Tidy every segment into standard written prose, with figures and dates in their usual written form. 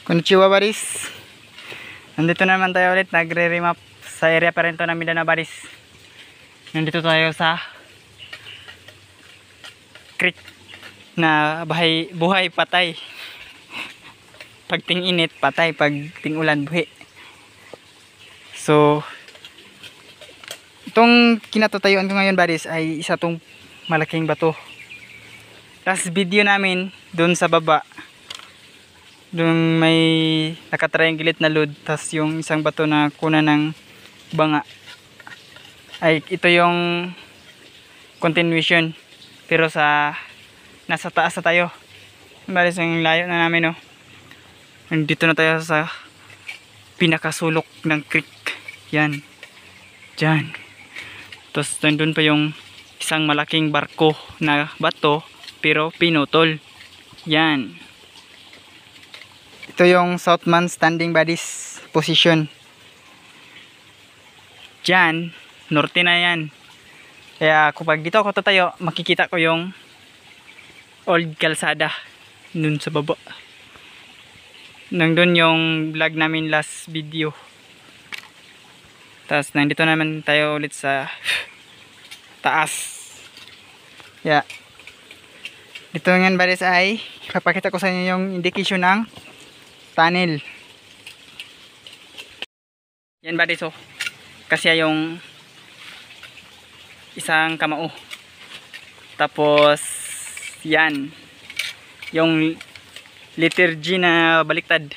Konnichiwa Baris. Nandito naman tayo ulit, nagre-remap sa area pa rin to ng Mindanao Baris. Nandito tayo sa creek na buhay patay. Pag ting init patay, pag ting ulan buhi. So itong kinatatayuan ko ngayon Baris ay isa tong malaking bato. Last video namin doon sa baba, doon may nakatriangulat na load, tas yung isang bato na kuna ng banga, ay ito yung continuation, pero sa nasa taas na tayo. Baris, yung layo na namin, no? Nandito na tayo sa pinakasulok ng creek. Yan, dyan. Tapos nandun pa yung isang malaking barko na bato pero pinutol. Yan, ito yung Southman standing Baris position. Diyan, norte na yan. Kaya kapag dito ako tatayo, makikita ko yung old kalsada nun sa baba. Nandun yung vlog namin last video. Tapos nandito naman tayo ulit sa taas. Yeah. Dito ngayon Baris ay papakita ko sa inyo yung indication ng tunnel. Yan Baris, oh. Kasi yung isang kamao. Tapos yan yung letter G na baliktad.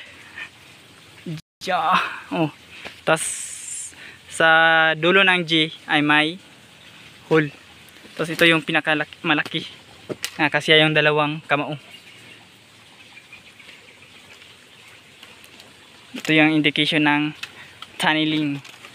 Oh. Tapos sa dulo ng G ay may hole. Tapos ito yung pinakamalaki. Kasi yung dalawang kamao. Ito yung indication ng tunneling.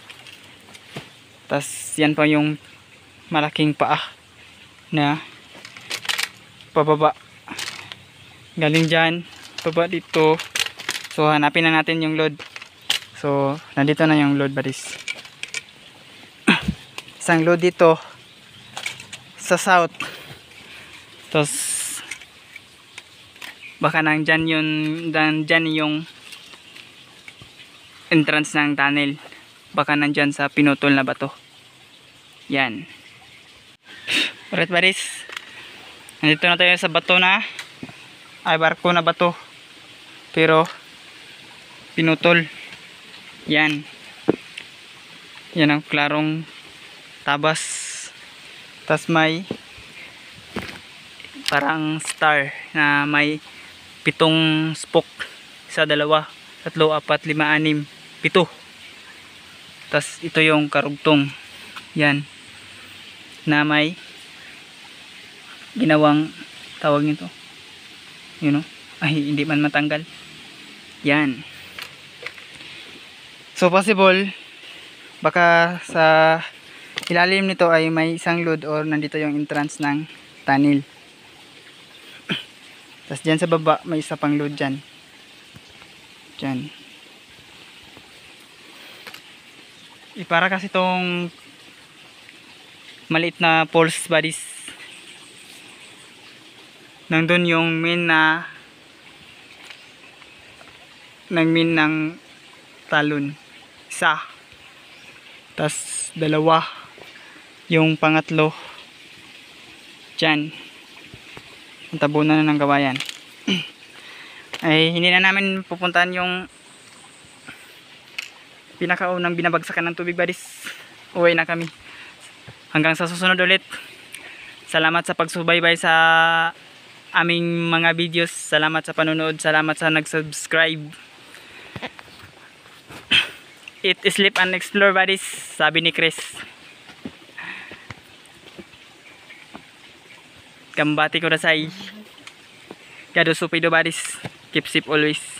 Tapos yan pa yung malaking paa na pababa. Galing dyan, pababa dito. So hanapin na natin yung load. So nandito na yung load Baris. Isang load dito sa south. Tapos baka nandyan yung entrance ng tunnel. Baka nandyan sa pinutol na bato. Yan. Alright Baris, nandito na tayo sa bato na ay barko na bato pero pinutol. Yan. Yan ang klarong tabas. Tas may parang star na may 7 spoke. 1, 2, 3, 4, 5, 6, 7. Tas ito yung karugtong. Yan. Na may ginawang tawag nito. You know? Ay, hindi man matanggal. Yan. So possible baka sa ilalim nito ay may isang load or nandito yung entrance ng tunnel. Tapos dyan sa baba may isa pang load dyan. Dyan. Para kasi itong maliit na pulse Baris. Nandun yung main na main ng talon. Isa. Tas 2. Yung pangatlo dyan. Ang tabunan na ng gawayan. Ay hindi na namin pupuntahan yung pinakaunang binabagsakan ng tubig Baris. Uwi na kami. Hanggang sa susunod ulit. Salamat sa pagsubaybay sa aming mga videos. Salamat sa panonood. Salamat sa nag-subscribe. Eat, sleep, and explore Baris, sabi ni Chris. Kambati ko na say. Kado supido Baris. Keep safe always.